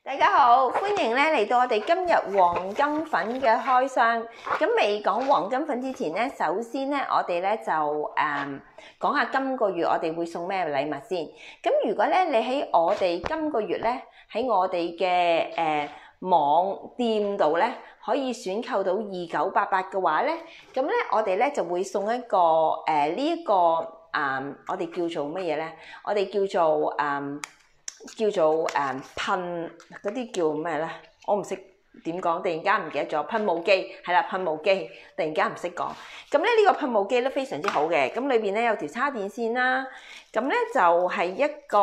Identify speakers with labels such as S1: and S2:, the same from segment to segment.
S1: 大家好，歡迎咧嚟到我哋今日黃金粉嘅開箱。咁未講黃金粉之前咧，首先咧我哋咧就講下今個月我哋會送咩禮物先。咁如果咧你喺我哋今個月咧喺我哋嘅網店度咧可以選購到2988嘅話咧，咁咧我哋咧就會送一個我哋叫做乜嘢咧？我哋叫做噴嗰啲叫咩咧？我唔識點講，突然間唔記得咗。噴霧機係啦，噴霧機突然間唔識講。咁咧呢個噴霧機咧非常之好嘅，咁裏邊咧有條叉電線啦，咁咧就係一個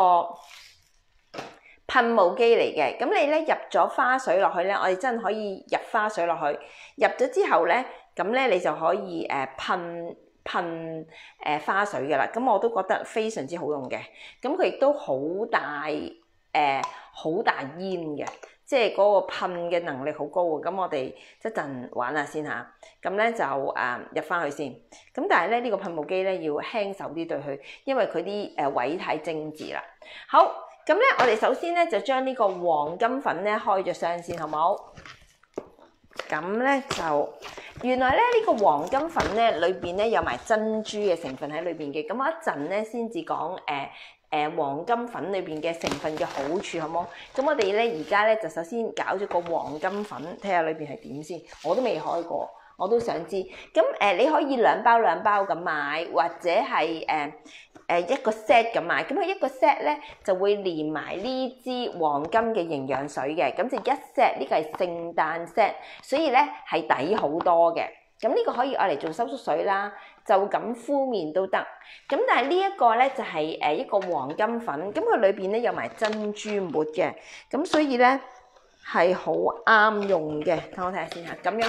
S1: 噴霧機嚟嘅。咁你咧入咗花水落去咧，我哋真係可以入花水落去。入咗之後咧，咁咧你就可以噴花水嘅啦，咁我都覺得非常之好用嘅。咁佢亦都好大煙嘅，即係嗰個噴嘅能力好高嘅。咁我哋一陣玩下先嚇。咁咧就入翻去先。咁但係咧呢個噴霧機咧要輕手啲對佢，因為佢啲位太精緻啦。好，咁咧我哋首先咧就將呢個黃金粉咧開咗箱先，好唔好？咁咧就原來咧呢個黃金粉咧裏邊咧有埋珍珠嘅成分喺裏邊嘅。咁我一陣咧先至講黃金粉裏邊嘅成分嘅好處，好冇？咁我哋咧而家咧就首先搞咗個黃金粉，睇下裏邊係點先。我都未開過，我都想知。咁你可以兩包咁買，或者係一個 set 咁買。咁佢一個 set 咧就會連埋呢支黃金嘅營養水嘅，咁就一 set。呢個係聖誕 set， 所以咧係抵好多嘅。咁呢個可以愛嚟做收縮水啦，就咁敷面都得。咁但係呢一個咧就係一個黃金粉，咁佢裏邊咧有埋珍珠末嘅，咁所以咧係好啱用嘅。等我睇下先嚇，咁樣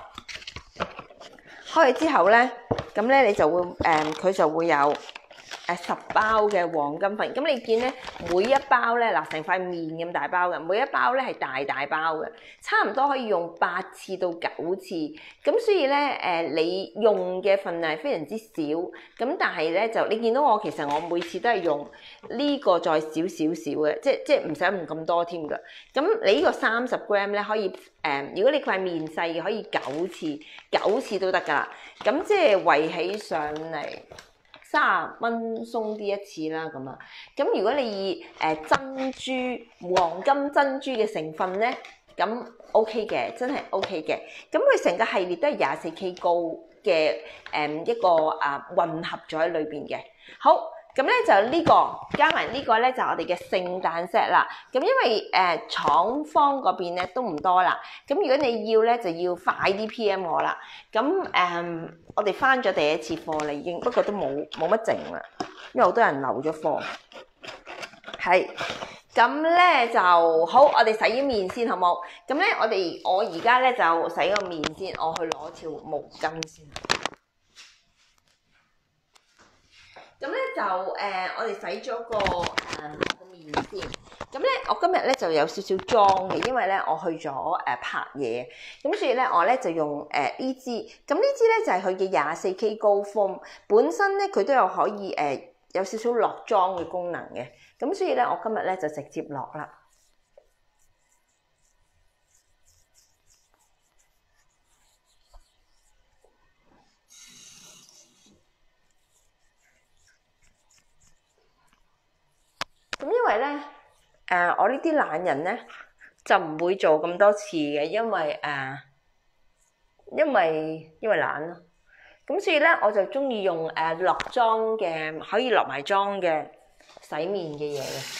S1: 開咗之後咧，咁咧你就會佢就會有10包嘅黃金粉。咁你見咧每一包咧嗱成塊面咁大包嘅，每一包咧係大包嘅，差唔多可以用8次到9次。咁所以咧你用嘅份量係非常之少。咁但係咧就你見到我其實我每次都係用呢個再少嘅，即係唔使用咁多添㗎。咁你呢個30 gram 咧可以如果你塊面細嘅可以9次都得㗎啦。咁即係圍起上嚟30蚊鬆啲一次啦，咁啊。咁如果你以珍珠黃金珍珠嘅成分咧，咁 OK 嘅，真係 OK 嘅。咁佢成個系列都係24K 高嘅一個混合咗喺裏邊嘅。好，咁咧就呢個加埋呢個咧就我哋嘅聖誕 set 啦。咁因為廠方嗰邊咧都唔多啦，咁如果你要咧就要快啲 PM 我啦。咁我哋翻咗第一次貨啦已經，不過都冇乜剩啦，因為好多人留咗貨。係，咁咧就好，我哋洗咗面先好冇？咁咧我而家咧就洗個面先，我去攞條毛巾先。咁咧就我哋洗咗個面先。咁咧我今日咧就有少少妝嘅，因為咧我去咗拍嘢，咁所以咧我咧就用呢支。咁呢支咧就係佢嘅24K 高峰，本身咧佢都有可以有少少落妝嘅功能嘅。咁所以咧我今日咧就直接落啦。咁因為咧我呢啲懶人咧就唔會做咁多次嘅，因為懶咯。咁所以咧我就中意用落妝嘅，可以落埋妝嘅洗面嘅嘢嘅。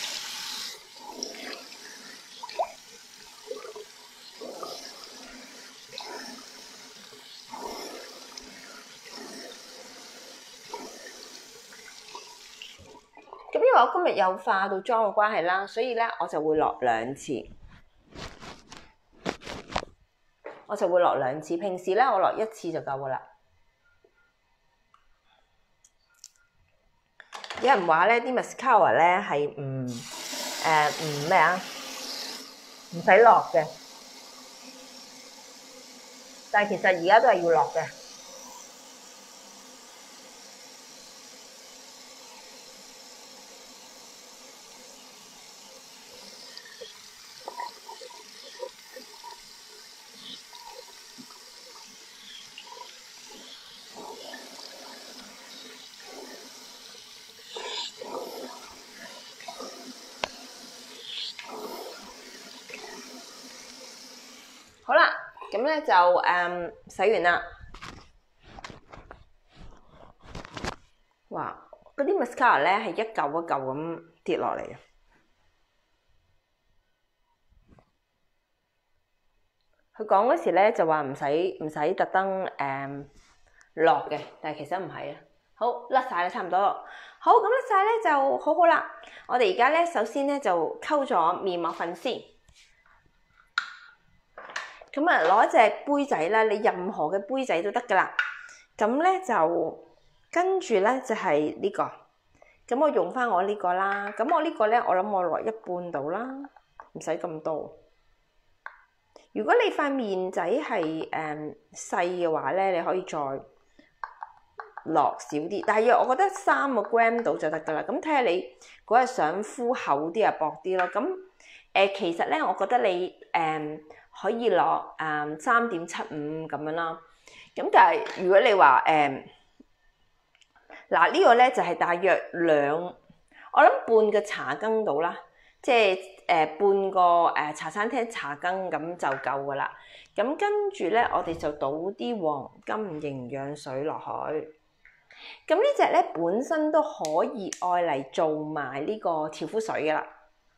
S1: 咁因為我今日有化到妝嘅關係啦，所以咧我就會落2次。平時咧我落1次就夠噶啦。有人話咧啲 mascara 咧係唔使落嘅，但係其實而家都係要落嘅。 咁咧就洗完啦。哇！嗰啲 mascara 咧係一嚿一嚿咁跌落嚟嘅。佢講嗰時咧就話唔使特登落嘅，但係其實唔係啊。好，甩晒啦，差唔多。好，咁甩晒咧就好好啦。我哋而家咧首先咧就溝咗面膜粉先。咁啊，攞一隻杯仔啦，你任何嘅杯仔都得噶啦。咁咧就跟住咧就係呢個。咁我用翻我呢個啦。咁我呢個咧，我諗我落一半度啦，唔使咁多。如果你塊面仔係細嘅話咧，你可以再落少啲，大約我覺得3個 gram 到就得噶啦。咁睇下你嗰日想敷厚啲啊，薄啲咯。咁其實咧，我覺得你可以落3.75咁樣啦。咁但係如果你話嗱呢個咧就係大約我諗半個茶羹到啦。即係半個茶餐廳茶羹咁就夠噶啦。咁跟住咧，我哋就倒啲黃金營養水落去。咁呢隻咧本身都可以愛嚟做埋呢個調膚水噶啦。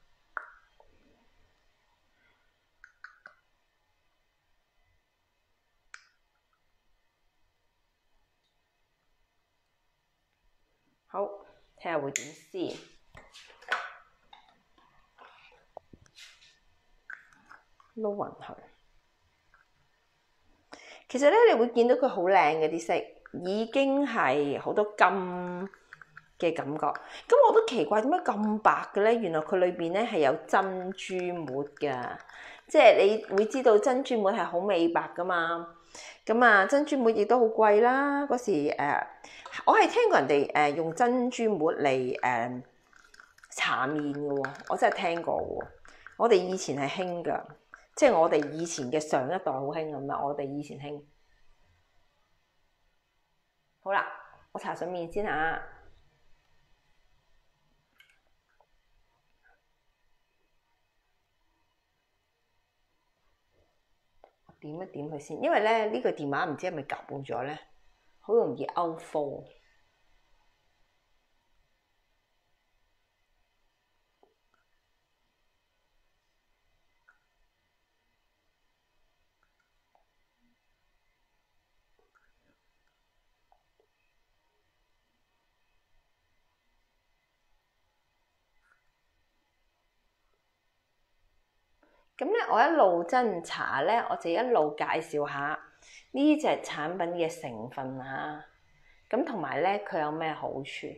S1: 好，睇下會點先。撈勻佢，其實咧你會見到佢好靚嘅啲色，已經係好多金嘅感覺。咁我都奇怪點解咁白嘅咧？原來佢裏邊咧係有珍珠抹㗎，即係你會知道珍珠抹係好美白噶嘛。咁啊，珍珠抹亦都好貴啦。嗰時我係聽過人哋用珍珠抹嚟搽面嘅喎，我真係聽過喎。我哋以前係興㗎。即係我哋以前嘅上一代好興咁啦，我哋以前興。好啦，我搽上面先嚇。點一點佢先，因為咧呢個電話唔知係咪夾滿咗咧，好容易 out fall。咁咧，我一路真搽咧，我就一路介紹下呢隻產品嘅成分啊。咁同埋咧，佢有咩好處？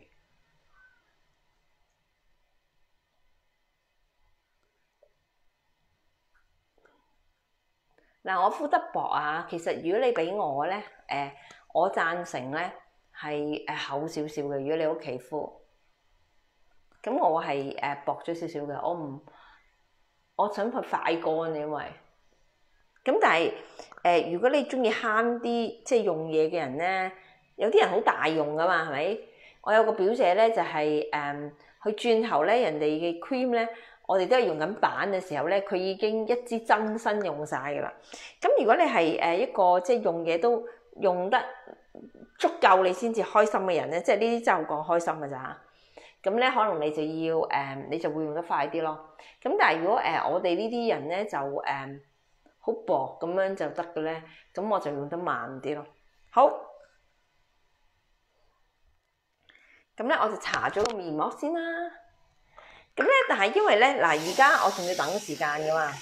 S1: 嗱，我敷得薄啊。其實如果你俾我咧，我贊成咧係厚少少嘅。如果你屋企敷，咁我係薄咗少少嘅。我想佢快乾，因為咁。但係如果你中意慳啲，即係用嘢嘅人咧，有啲人好大用噶嘛，係咪？我有個表姐咧，就係佢轉頭咧，人哋嘅 cream 咧，我哋都係用緊板嘅時候咧，佢已經一支真身用晒噶啦。咁如果你係一個即係用嘢都用得足夠，你先至開心嘅人咧，即係呢啲真係好講開心㗎咋。咁咧，可能你就要你就會用得快啲咯。咁但係如果我哋呢啲人咧就好薄咁樣就得嘅咧，咁我就用得慢啲咯。好，咁咧我就搽咗個面膜先啦。咁咧，但係因為咧嗱，而家我仲要等時間噶嘛。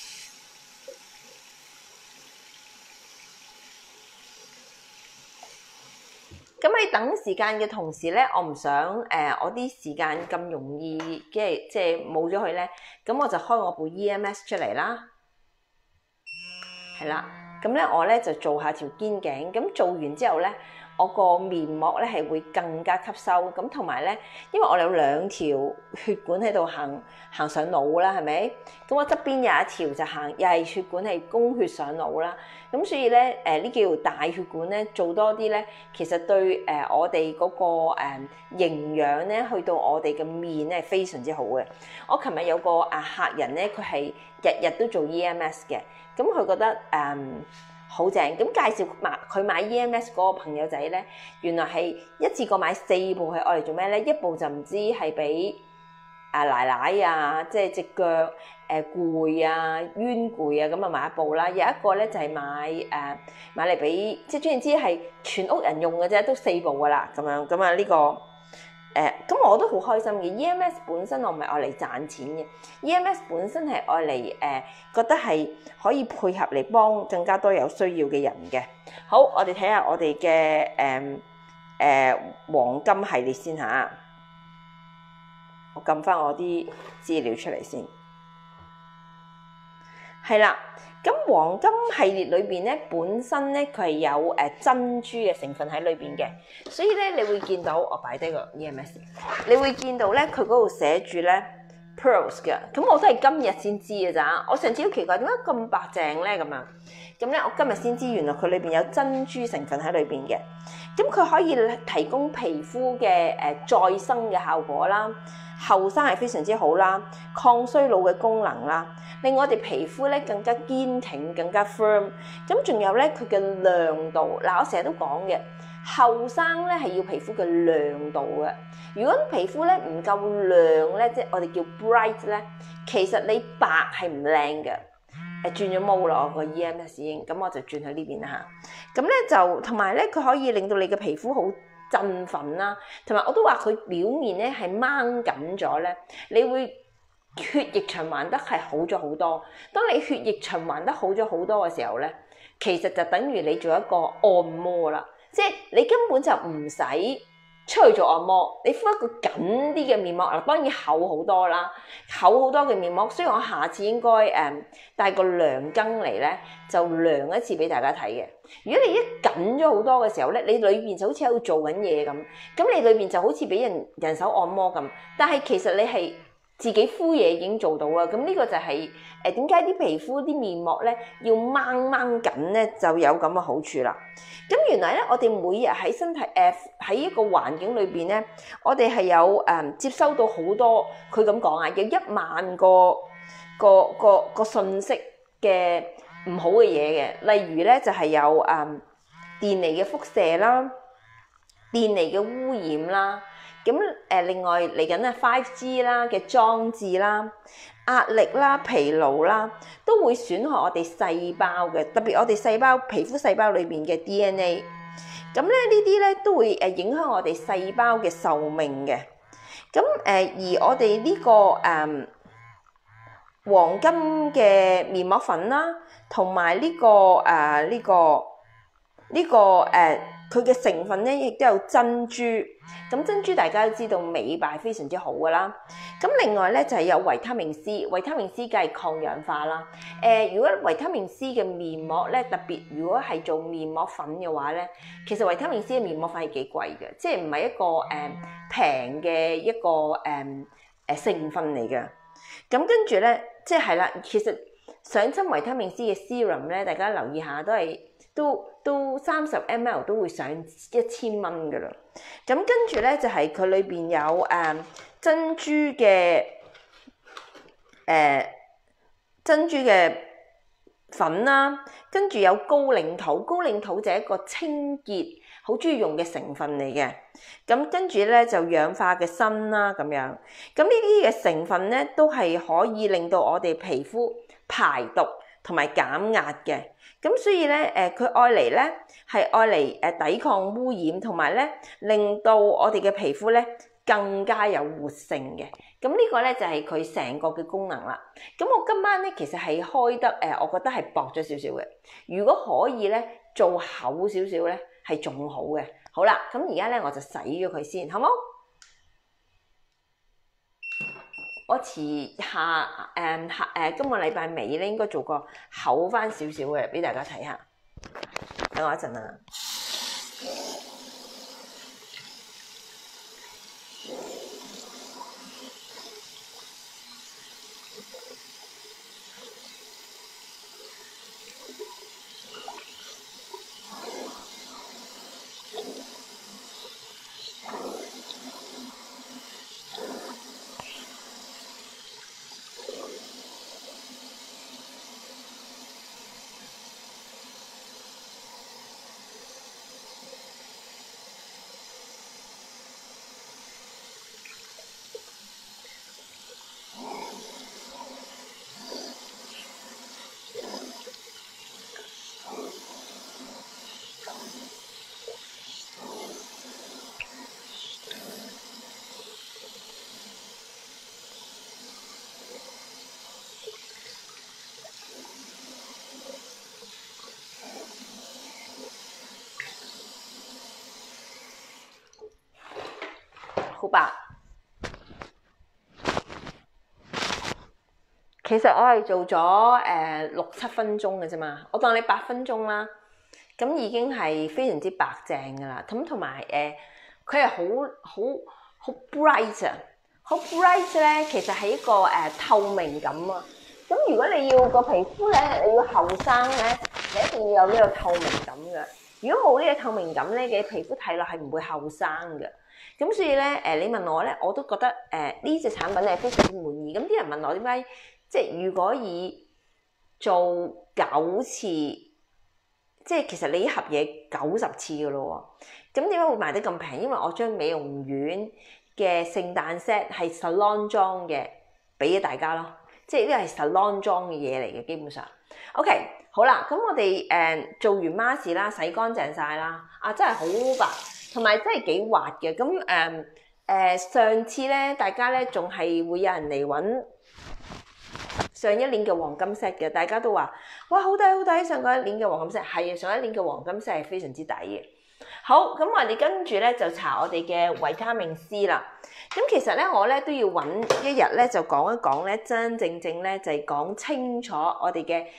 S1: 咁喺等時間嘅同時咧，我唔想我啲時間咁容易即係冇咗佢咧，咁我就開我部 EMS 出嚟啦，係啦。咁咧我咧就做下條肩頸，咁做完之後咧， 我個面膜咧係會更加吸收。咁同埋咧，因為我有2條血管喺度行上腦啦，係咪？咁我側邊有一條就又係血管係供血上腦啦。咁所以咧，呢幾條大血管咧做多啲咧，其實對我哋嗰個營養咧，去到我哋嘅面咧係非常之好嘅。我琴日有個客人咧，佢係日日都做 EMS 嘅，咁佢覺得好正，咁介紹佢買 EMS 嗰個朋友仔咧，原來係一次過買4部，係愛嚟做咩咧？一部就唔知係俾奶奶啊，即係隻腳攰啊、冤攰啊，咁啊買一部啦。有一個咧就係買嚟俾，即係總言之係全屋人用嘅啫，都4部噶啦，咁樣咁啊呢個。咁我都好開心嘅。EMS 本身我唔係愛嚟賺錢嘅 ，EMS 本身係愛嚟覺得係可以配合嚟幫更加多有需要嘅人嘅。好，我哋睇下我哋嘅黃金系列先嚇。我撳翻我啲資料出嚟先。係啦，咁黃金系列裏邊咧，本身咧佢係有珍珠嘅成分喺裏邊嘅，所以咧你會見到我擺低個 EMS， 你會見到咧佢嗰度寫住咧 pearls 嘅，咁我都係今日先知嘅咋，我上次都奇怪點解咁白淨咧咁樣，咁咧我今日先知原來佢裏邊有珍珠成分喺裏邊嘅，咁佢可以提供皮膚嘅再生嘅效果啦。後生係非常之好啦，抗衰老嘅功能啦，令我哋皮膚咧更加堅挺、更加 firm。咁仲有咧佢嘅亮度，嗱我成日都講嘅，後生咧係要皮膚嘅亮度嘅。如果皮膚咧唔夠亮咧，即係我哋叫 bright 咧，其實你白係唔靚嘅。轉咗毛啦，我個 EMS 已經，咁我就轉去呢邊啦嚇。咁咧就同埋咧，佢可以令到你嘅皮膚好振奮啦，同埋我都話佢表面咧係掹緊咗咧，你會血液循環得係好咗好多。當你血液循環得好咗好多嘅時候咧，其實就等於你做一個按摩啦，即係你根本就唔使出去做按摩，你敷一個緊啲嘅面膜，嗱當然厚好多啦，厚好多嘅面膜，所以我下次應該帶個量羹嚟咧，就量一次俾大家睇嘅。如果你一緊咗好多嘅時候咧，你裏邊就好似喺度做緊嘢咁，咁你裏邊就好似俾人手按摩咁，但係其實你係自己敷嘢已經做到啦。咁呢個就係點解啲皮膚啲面膜咧要掹緊咧，就有咁嘅好處啦。咁原來咧，我哋每日喺身體喺一個環境裏邊咧，我哋係有接收到好多，佢咁講啊，有1萬個信息嘅唔好嘅嘢嘅，例如咧就係有電離嘅輻射啦、電離嘅污染啦，咁另外嚟緊啊 5G 啦嘅裝置啦、壓力啦、疲勞啦，都會損害我哋細胞嘅，特別我哋細胞皮膚細胞裏邊嘅 DNA。咁咧呢啲咧都會影響我哋細胞嘅壽命嘅。咁而我哋呢個黃金嘅面膜粉啦，同埋呢個佢嘅成分咧亦都有珍珠。咁珍珠大家都知道美白非常之好噶啦。咁另外咧就係有維他命 C， 維他命 C 梗係抗氧化啦。如果維他命 C 嘅面膜咧，特別如果係做面膜粉嘅話咧，其實維他命 C 嘅面膜粉係幾貴嘅，即係唔係一個平嘅一個成分嚟嘅。咁跟住咧，即係啦，其實上親維他命 C 嘅 serum 咧，大家留意下都30 ml 都會上1000蚊噶啦。咁跟住咧就係佢裏邊有珍珠嘅粉啦，跟住有高領土，高領土就係一個清潔好中意用嘅成分嚟嘅。咁跟住咧就氧化嘅鋅啦咁樣。咁呢啲嘅成分咧都係可以令到我哋皮膚排毒同埋減壓嘅。咁所以咧佢愛嚟咧係愛嚟抵抗污染，同埋咧令到我哋嘅皮膚咧更加有活性嘅。咁呢個咧就係佢成個嘅功能啦。咁我今晚咧其實係開得我覺得係薄咗少少嘅。如果可以咧做厚少少咧係仲好嘅。好啦，咁而家咧我就洗咗佢先，好冇？我遲今個禮拜尾咧應該做個厚翻少少嘅俾大家睇下。等我一陣啊。 好白。其實我係做咗6-7分鐘嘅啫嘛，我當你8分鐘啦，咁已經係非常之白淨噶啦。咁同埋佢係好 bright 啊，好 bright 咧，其實係一個透明感啊。咁如果你要個皮膚咧，你要後生咧，你一定要有呢個透明感嘅。如果冇呢個透明感咧，嘅皮膚睇落係唔會後生嘅。咁所以咧你問我咧，我都覺得呢隻產品係非常之滿意。咁啲人問我點解？即係如果以做9次，即係其實你一盒嘢90次嘅咯喎，咁點解會賣得咁平？因為我將美容院嘅聖誕 set 係 salon 裝嘅，俾咗大家咯。即係呢個係 salon 裝嘅嘢嚟嘅，基本上。OK， 好啦，咁我哋做完 mask 啦，洗乾淨晒啦，真係好白，同埋真係幾滑嘅。咁上次咧，大家咧仲係會有人嚟揾上一年嘅黃金 set 嘅，大家都話哇好抵好抵！上一年嘅黃金 set 係啊，上一年嘅黃金 set 係非常之抵嘅。好，咁我哋跟住咧就搽我哋嘅維他命 C 啦。咁其實咧我咧都要揾一日咧就講一講咧真正正咧就係講清楚我哋嘅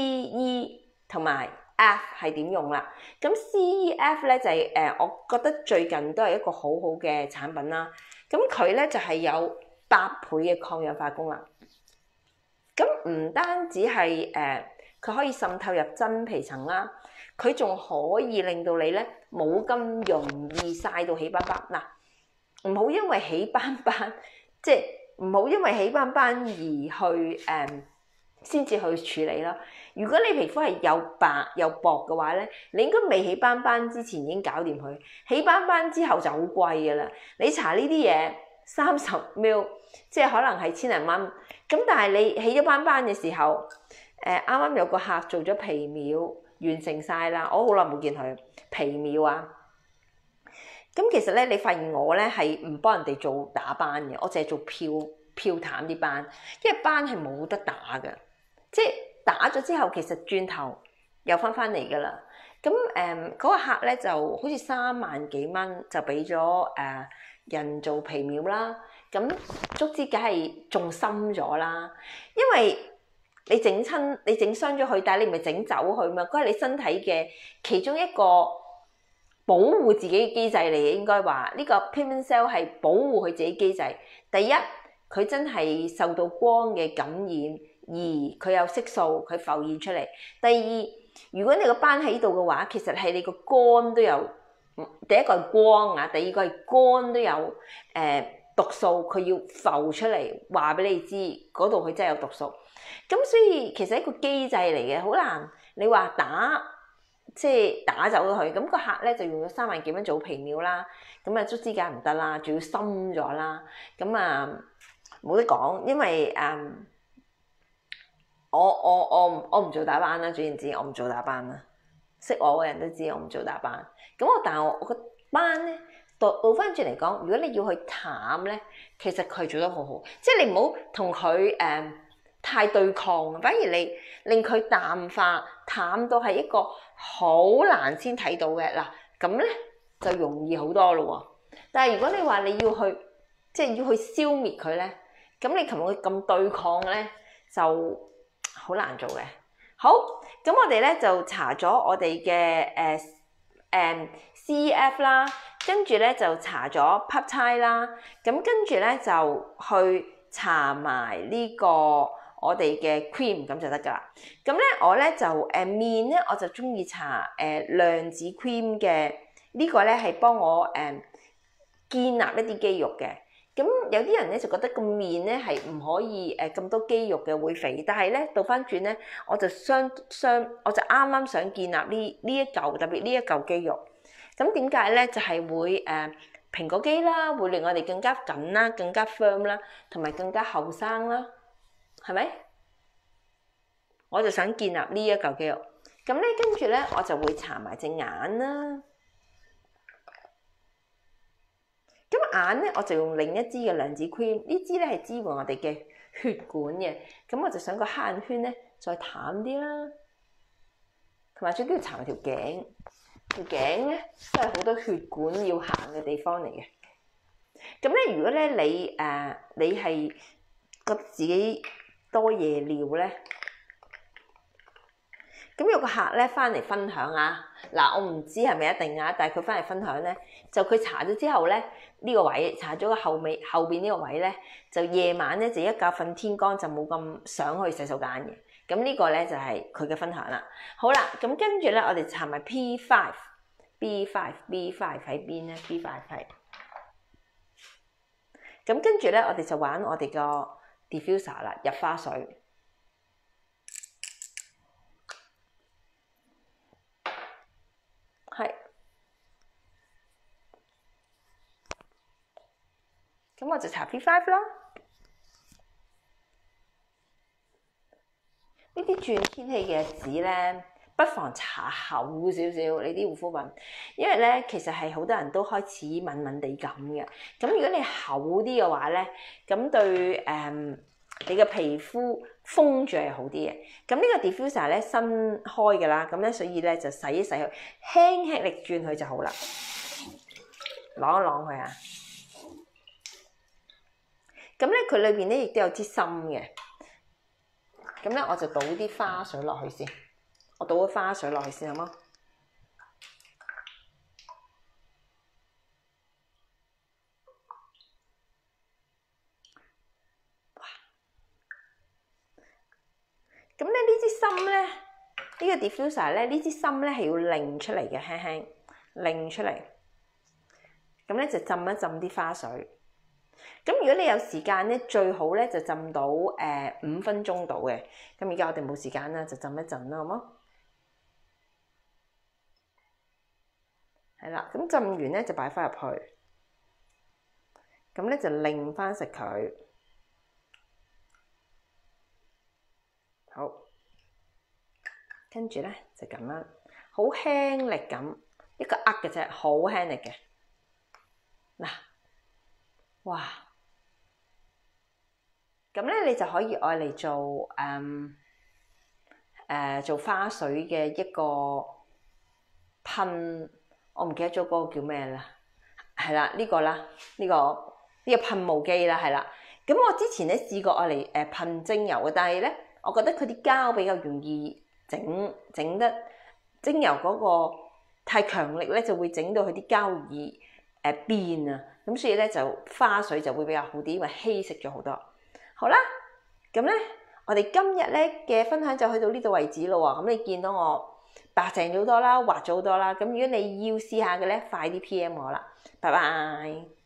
S1: C、E 同埋 F 係點用啦。咁 C、E、F 咧就係我覺得最近都係一個好好嘅產品啦。咁佢咧就係有8倍嘅抗氧化功能。咁唔單止係佢可以滲透入真皮層啦，佢仲可以令到你咧冇咁容易曬到起斑斑。嗱，唔好因為起斑斑，即係唔好因為起斑斑而去先至去處理啦。如果你皮膚係又白又薄嘅話咧，你應該未起斑斑之前已經搞掂佢，起斑斑之後就好貴㗎啦。你搽呢啲嘢30ml，即係可能係千零蚊。咁但係你起咗斑斑嘅時候，啱啱有個客做咗皮秒，完成晒啦。我好耐冇見佢皮秒啊。咁其實咧，你發現我咧係唔幫人哋做打斑嘅，我淨係做漂淡啲斑，因為斑係冇得打嘅，即係打咗之後，其實轉頭又翻嚟噶啦。咁嗰個客咧就好似3萬幾蚊就俾咗人做皮秒啦。咁足之梗係仲深咗啦，因為你整親你整傷咗佢，但係你唔係整走佢嘛，嗰係你身體嘅其中一個保護自己嘅機制嚟嘅。應該話呢個 pigment cell 係保護佢自己機制。第一，佢真係受到光嘅感染，而佢有色素佢浮現出嚟。第二，如果你個斑喺度嘅話，其實係你個肝都有，第一個係光啊，第二個係肝都有毒素，佢要浮出嚟話俾你知嗰度佢真係有毒素。咁所以其實一個機制嚟嘅，好難你話即係打走咗佢。咁個客咧就用咗3萬幾蚊做皮秒啦，咁啊足之梗唔得啦，仲要深咗啦。咁冇得講，因為我唔做打斑啦，總言之我唔做打斑啦。識我嘅人都知我唔做打斑。但係我個斑咧倒翻轉嚟講，如果你要去淡咧，其實佢做得好好，即係你唔好同佢太對抗，反而你令佢淡化，淡到係一個好難先睇到嘅。嗱，咁咧就容易好多咯喎。但係如果你話你要去即係要去消滅佢咧，咁你同佢咁對抗咧就好難做嘅。好，咁我哋咧就搽咗我哋嘅CEF 啦，跟住咧就搽咗 peptide 啦，咁跟住咧就去搽埋呢個我哋嘅 cream 咁就得噶啦。咁咧我咧就面咧我就中意搽量子 cream 嘅，呢個咧係幫我建立一啲肌肉嘅。咁有啲人咧就覺得個面咧係唔可以咁多肌肉嘅會肥，但係咧倒翻轉咧我就我就啱啱想建立呢一嚿，特別呢一嚿肌肉。咁點解咧？就係會蘋果肌啦，會令我哋更加緊啦，更加 firm 啦，同埋更加後生啦，係咪？我就想建立呢一嚿肌肉。咁咧跟住咧我就會搽埋隻眼啦。咁眼咧我就用另一支嘅量子 cream， 呢支咧係支援我哋嘅血管嘅。咁我就想個黑眼圈咧再淡啲啦，同埋最緊要搽埋條頸。條頸咧都係好多血管要行嘅地方嚟嘅。 咁咧，如果咧你係覺得自己多夜尿咧，咁有個客咧翻嚟分享啊，嗱我唔知係咪一定啊，但係佢翻嚟分享咧，就佢搽咗之後咧，呢個位搽咗個後邊呢個位咧，就夜晚咧就一覺瞓天光，就冇咁想去洗手間嘅。咁呢個咧就係佢嘅分享啦。好啦，咁跟住咧我哋搽埋 P5 喺邊咧 ？B5 係。咁跟住咧，我哋就玩我哋個 diffuser 啦，入花水。係。咁我就搽 P5 啦。呢啲轉天氣嘅日子咧，不妨搽厚少少你啲護膚品，因為咧其實係好多人都開始敏敏地感嘅。咁如果你厚啲嘅話咧，咁對你嘅皮膚封住係好啲嘅。咁呢個 diffuser 咧新開嘅啦，咁咧所以咧就洗一洗佢，輕輕力轉佢就好啦。啷一啷佢啊！咁咧佢裏邊咧亦都有支芯嘅。咁咧我就倒啲花水落去先，我倒啲花水落去先好嗎？咁咧呢支芯咧，呢個 diffuser 咧，呢支芯咧係要擰出嚟嘅，輕輕擰出嚟。咁咧就浸一浸啲花水。咁如果你有時間咧，最好咧就浸到5分鐘到嘅。咁而家我哋冇時間啦，就浸一陣啦，好冇？係啦，咁浸完咧就擺翻入去。咁咧就擰翻實佢。好，跟住咧就咁啦，好輕力咁，一個嘅啫，好輕力嘅。嗱，哇！咁咧你就可以愛嚟做做花水嘅一個噴，我唔記得咗嗰個叫咩啦，係啦呢個啦，呢個噴霧機啦，係啦。咁我之前咧試過愛嚟噴精油嘅，但係咧我覺得佢啲膠比較容易整得精油嗰個太強力咧，就會整到佢啲膠容易變啊。咁所以咧就花水就會比較好啲，因為稀釋咗好多。好啦，咁咧，我哋今日咧嘅分享就去到呢度為止咯喎。咁你見到我白淨咗好多啦，滑咗好多啦。咁如果你要試下嘅咧，快啲 PM 我啦。拜拜。